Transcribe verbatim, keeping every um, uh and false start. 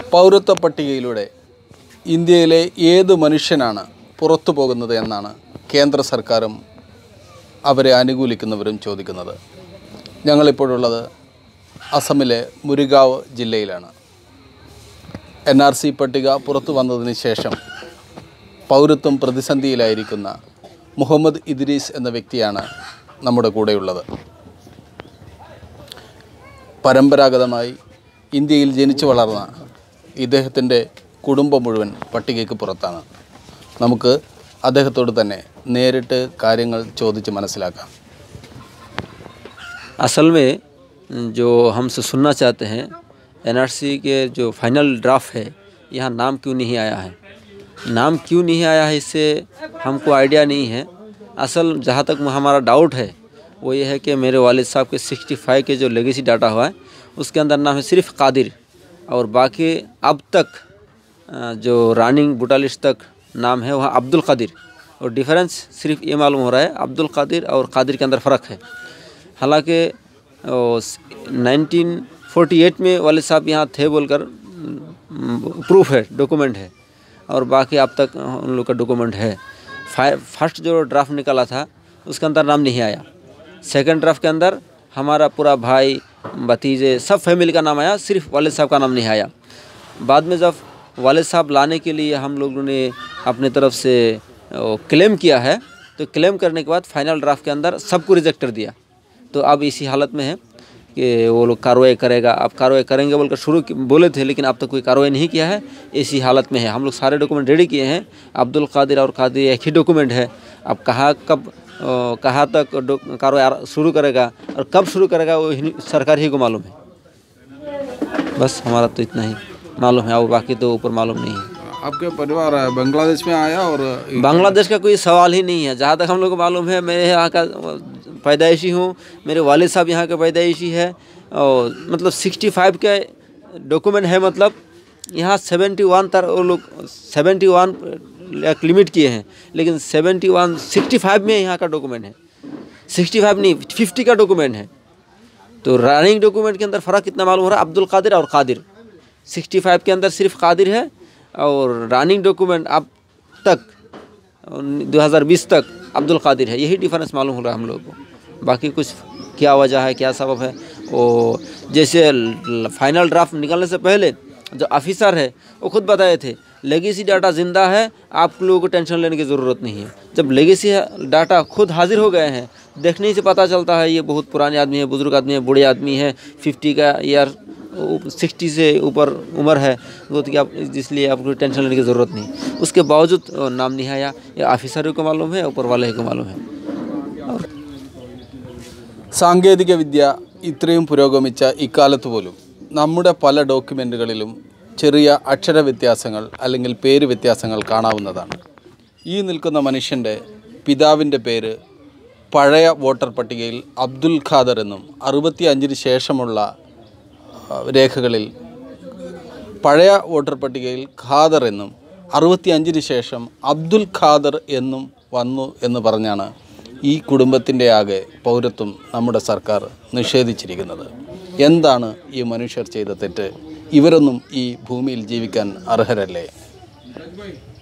പൗരത്വ പട്ടികയിലൂടെ ഇന്ത്യയിലെ ഏത് മനുഷ്യനാണ് പുറത്തു പോകുന്നത് എന്നാണ് കേന്ദ്ര സർക്കാരും അവരെ അനുകൂലിക്കുന്നവരും ചോദിക്കുന്നത്. ഞങ്ങളിപ്പോഴുള്ളത് അസമിലെ മുരിഗാവ് ജില്ലയിലാണ്. എൻ ആർ സി പട്ടിക പുറത്തു വന്നതിന് ശേഷം പൗരത്വം പ്രതിസന്ധിയിലായിരിക്കുന്ന മുഹമ്മദ് ഇദ്രീസ് എന്ന വ്യക്തിയാണ് നമ്മുടെ കൂടെയുള്ളത്. പരമ്പരാഗതമായി ഇന്ത്യയിൽ ജനിച്ചു വളർന്ന ഇദ്ദേഹത്തിൻ്റെ കുടുംബം മുഴുവൻ പട്ടികയ്ക്ക് പുറത്താണ്. നമുക്ക് അദ്ദേഹത്തോട് തന്നെ നേരിട്ട് കാര്യങ്ങൾ ചോദിച്ച് മനസ്സിലാക്കാം. असल में जो हमसे सुनना चाहते हैं एन आर सी के जो फाइनल ड्राफ्ट है यहाँ नाम क्यों नहीं आया है, नाम क्यों नहीं आया है इससे हमको आइडिया नहीं है. असल जहाँ तक हमारा डाउट है वो ये है कि मेरे वालिद साहब के पैंसठ के जो लेगेसी डाटा हुआ है उसके अंदर नाम है सिर्फ कादिर और बाकी अब तक जो रनिंग बूटा लिस्ट तक नाम है वहाँ अब्दुल कादिर. और डिफरेंस सिर्फ ये मालूम हो रहा है अब्दुल कादिर और कादिर के अंदर फ़र्क है. हालांकि नाइनटीन फोर्टी एट में वालिद साहब यहाँ थे बोलकर प्रूफ है, डॉक्यूमेंट है और बाकी अब तक उन लोग का डॉक्यूमेंट है. फर्स्ट जो ड्राफ्ट निकाला था उसके अंदर नाम नहीं आया. सेकंड ड्राफ्ट के अंदर हमारा पूरा भाई भतीजे सब फैमिली का नाम आया, सिर्फ वालिद साहब का नाम नहीं आया. बाद में जब वालिद साहब लाने के लिए हम लोगों ने अपने तरफ से क्लेम किया है तो क्लेम करने के बाद फाइनल ड्राफ्ट के अंदर सबको रिजेक्ट कर दिया. तो अब इसी हालत में है कि वो लोग कार्रवाई करेगा. अब कार्रवाई करेंगे बोलकर शुरू बोले थे लेकिन अब तक कोई कार्रवाई नहीं किया है. इसी हालत में है. हम लोग सारे डॉक्यूमेंट रेडी किए हैं. अब्दुल कादिर और कादिर एक ही डॉक्यूमेंट है. अब कहाँ कब कहाँ तक कार्रवाई शुरू करेगा और कब शुरू करेगा वो सरकार ही को मालूम है. बस हमारा तो इतना ही मालूम है और बाकी तो ऊपर मालूम नहीं है. आपके परिवार बांग्लादेश में आया और बांग्लादेश का कोई सवाल ही नहीं है. जहाँ तक हम लोग को मालूम है मैं यहाँ का पैदाइशी हूँ, मेरे वालिद साहब यहाँ के पैदाइशी है और मतलब सिक्सटी फाइव के डॉक्यूमेंट है. मतलब यहाँ सेवेंटी वन तर वो लोग सेवेंटी वन एक लिमिट किए हैं लेकिन सेवेंटी वन सिक्सटी फाइव में यहाँ का डॉक्यूमेंट है. सिक्सटी फाइव नहीं फिफ्टी का डॉक्यूमेंट है. तो रनिंग डॉक्यूमेंट के अंदर फ़र्क कितना मालूम हो रहा है अब्दुल कादिर और कादिर. सिक्सटी फाइव के अंदर सिर्फ कादिर है और रनिंग डॉक्यूमेंट अब तक दो हज़ार बीस तक अब्दुल कादिर है. यही डिफरेंस मालूम हो रहा है हम लोगों को. बाकी कुछ क्या वजह है क्या सबब है वो जैसे फाइनल ड्राफ्ट निकलने से पहले जो ऑफिसर है वो खुद बताए थे लेगेसी डाटा ज़िंदा है, आप लोगों को टेंशन लेने की ज़रूरत नहीं है. जब लेगेसी डाटा खुद हाजिर हो गए हैं देखने से पता चलता है ये बहुत पुराने आदमी है, बुज़ुर्ग आदमी है, बूढ़े आदमी है, फिफ्टी का ईयर सिक्सटी से ऊपर उम्र है तो कि आप इसलिए आपको टेंशन लेने की ज़रूरत नहीं. उसके बावजूद नाम नहीं आया. ये ऑफिसरों को मालूम है, ऊपर वाले को मालूम है. സാങ്കേതിക വിദ്യ ഇത്രയും പുരോഗമിച്ച ഇക്കാലത്ത് പോലും നമ്മുടെ പല ഡോക്യുമെൻറ്റുകളിലും ചെറിയ അക്ഷര വ്യത്യാസങ്ങൾ അല്ലെങ്കിൽ പേര് വ്യത്യാസങ്ങൾ കാണാവുന്നതാണ്. ഈ നിൽക്കുന്ന മനുഷ്യൻ്റെ പിതാവിൻ്റെ പേര് പഴയ വോട്ടർ പട്ടികയിൽ അബ്ദുൽ ഖാദർ എന്നും അറുപത്തി അഞ്ചിന് ശേഷമുള്ള രേഖകളിൽ പഴയ വോട്ടർ പട്ടികയിൽ ഖാദർ എന്നും അറുപത്തി അഞ്ചിന് ശേഷം അബ്ദുൽ ഖാദർ എന്നും വന്നു എന്ന് പറഞ്ഞാണ് ഈ കുടുംബത്തിൻ്റെ ആകെ പൗരത്വം നമ്മുടെ സർക്കാർ നിഷേധിച്ചിരിക്കുന്നത്. എന്താണ് ഈ മനുഷ്യർ ചെയ്ത തെറ്റ്? ഇവരൊന്നും ഈ ഭൂമിയിൽ ജീവിക്കാൻ അർഹരല്ലേ?